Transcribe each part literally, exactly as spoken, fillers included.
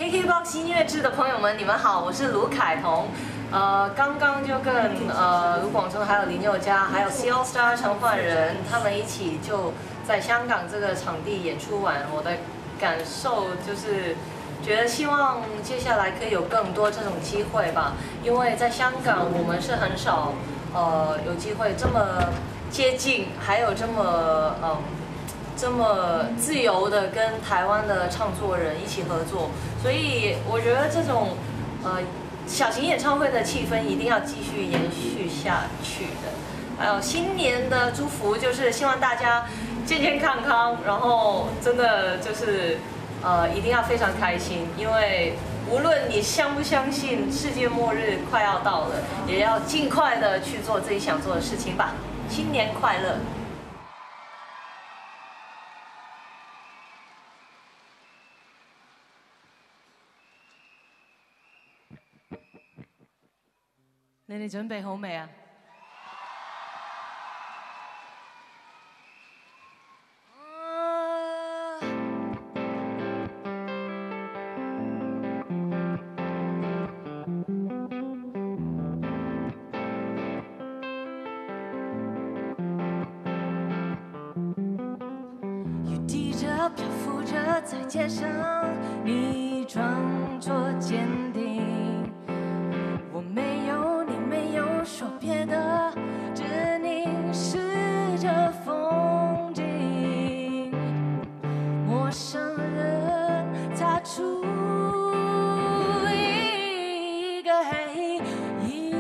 K K B O X 音乐制的朋友们，你们好，我是卢凯彤。呃，刚刚就跟呃卢广仲、还有林宥嘉、还有 C All Star 陈奂仁他们一起就在香港这个场地演出完，我的感受就是觉得希望接下来可以有更多这种机会吧，因为在香港我们是很少呃有机会这么接近，还有这么嗯。这么自由的跟台湾的唱作人一起合作，所以我觉得这种呃小型演唱会的气氛一定要继续延续下去的。还有新年的祝福就是希望大家健健康康，然后真的就是呃一定要非常开心，因为无论你相不相信世界末日快要到了，也要尽快的去做自己想做的事情吧。新年快乐！你哋準備好未啊？雨滴着，漂浮着，在街上，你装作坚定。我没有，你没有说别的，只凝视着风景。陌生人擦出一个黑影。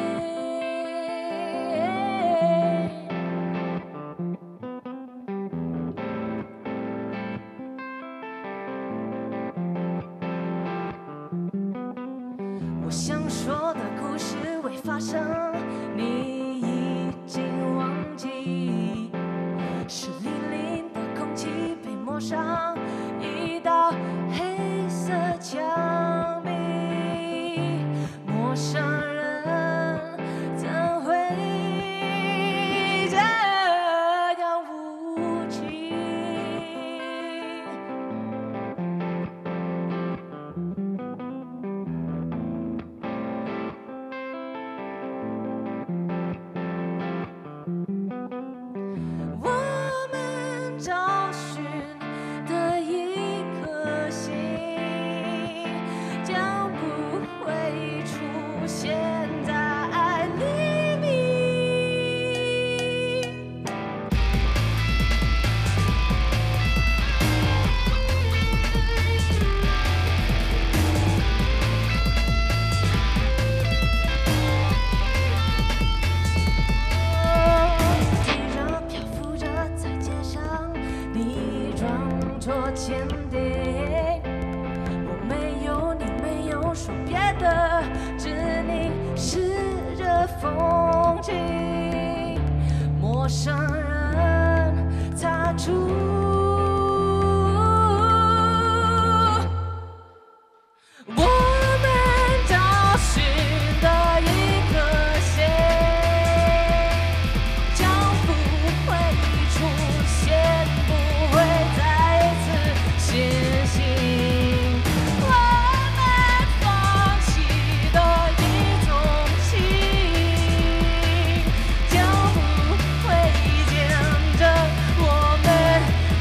我想说的故事未发生，你已经忘记。湿淋淋的空气被抹上一道黑色墙壁，陌生人怎会这样无情？找寻的一颗心，将不会出现在黎明。地上漂浮着，在街上。你装作坚定，我没有，你没有说别的，只凝视着风景。陌生人擦出我们找寻的一颗心，将不会出现。不会再次写信，我们放弃的一种情，将不会见证我们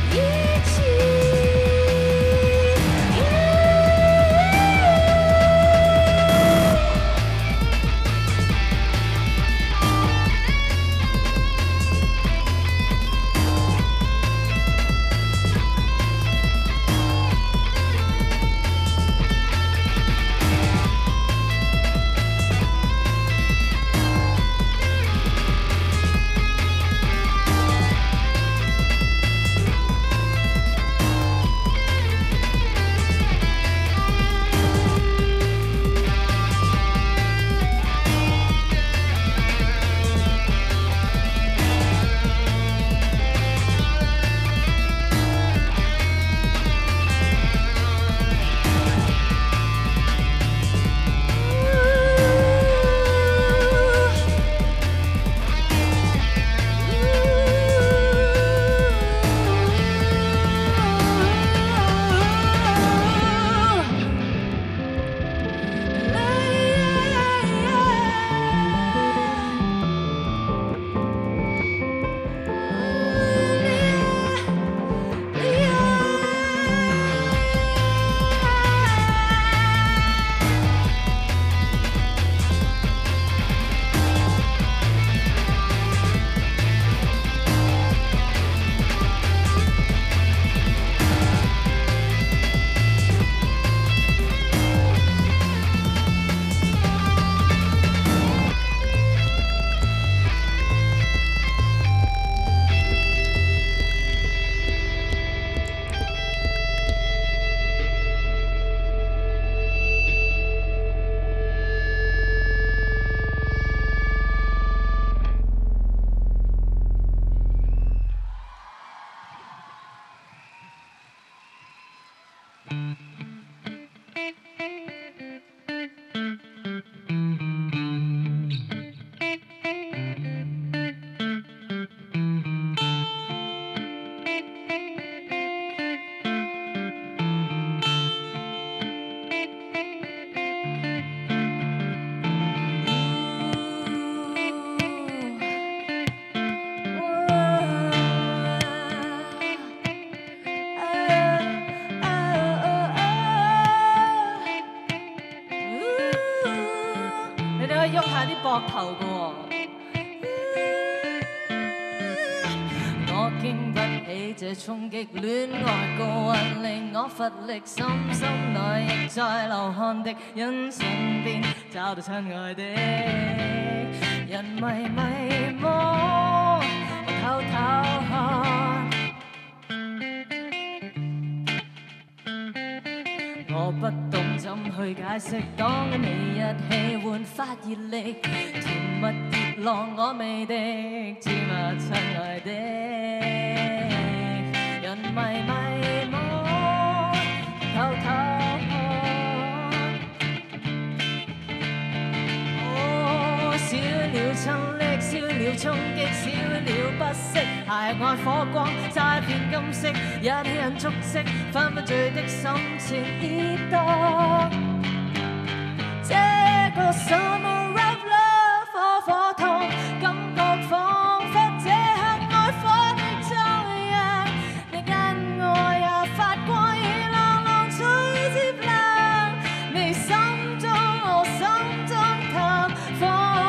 啲膊頭噶喎。我經不起這衝擊，戀愛高溫令我乏力，心心內亦在流汗的人身邊找到親愛的，人迷迷惘，我偷偷看。我不懂怎去解釋，當你一氣煥發熱力，甜蜜熱浪我未敵，知嗎親愛的，人迷迷惘，偷偷看。哦，少了親昵，少了衝擊，少了不適，鞋外火光，債片金色，一起人足跡，分不醉的心情熱蕩。這個 summer of love 火火痛，感覺彷彿這刻愛火的週日，你跟我也發光，如浪浪吹接亮，你心中我心中探訪。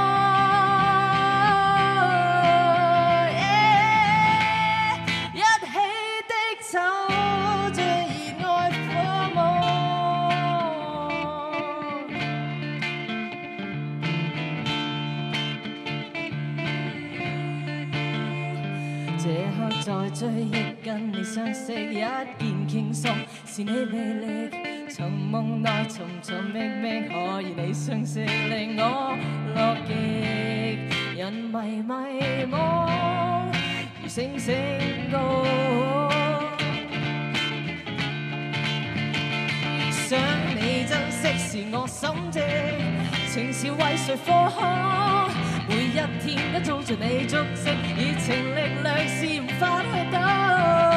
在追憶跟你相識，一見傾心是你魅力，從夢內尋尋覓覓，可以你相識令我樂極，人迷迷惘，如星星高，想你珍惜是我心跡，情是為誰科學？每一天都蹤着你足跡，熱情力量是無法去擋。